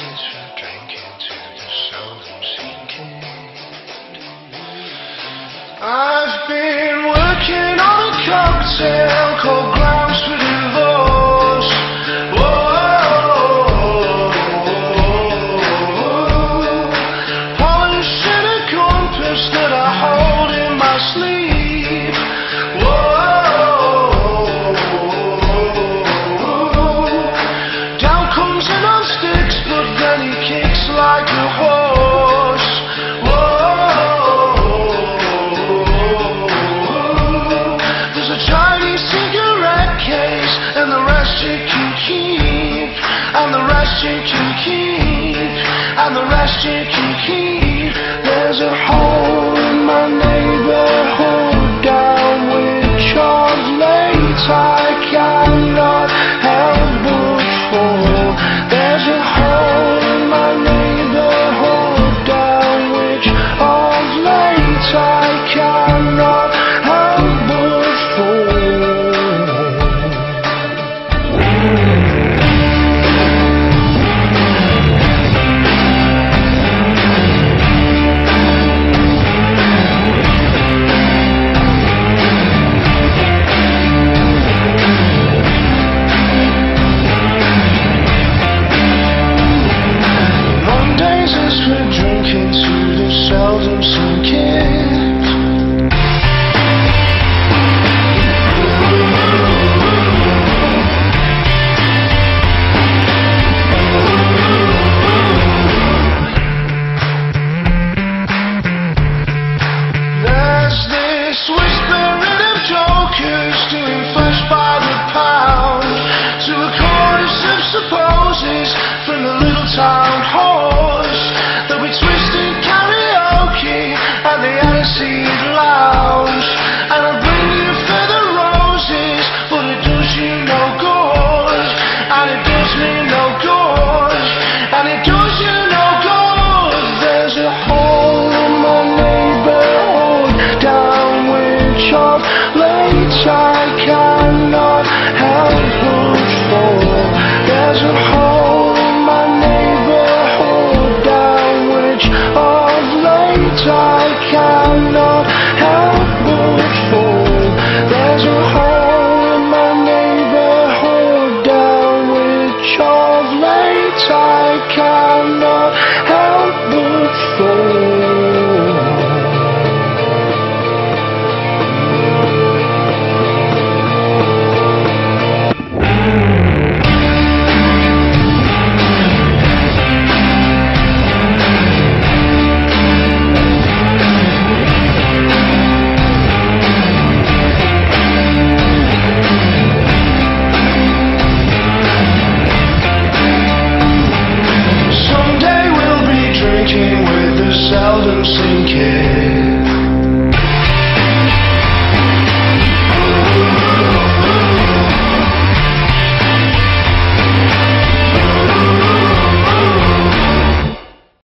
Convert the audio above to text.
days for drinking to the seldom sinking. I've been working on a cocktail called Grounds for Divorce. Polishing a compass that I hold in my sleeve. Down comes an on sticks, but then he kicks like a horse. There's a Chinese cigarette case, and the rest you can keep, and the rest you can keep, and the rest you can keep. There's a hole in my neighborhood down which of late I cannot help but fall. There's a hole in my neighborhood down which of late I cannot help but fall. Mondays is for drinking to the seldom sinking. There's this whispering of jokers doing flesh by the pound to a chorus of supposes from the little town horse. They'll be twisting karaoke at the Aniseed Lounge, and I'll bring you feather roses, but it does you no good, and it does me no good, and it does you no good. There's a hole in my neighborhood down which of late I cannot help but fall. There's a hole in my neighborhood down which of late I cannot help but fall. There's a hole in my neighborhood down which of late I cannot help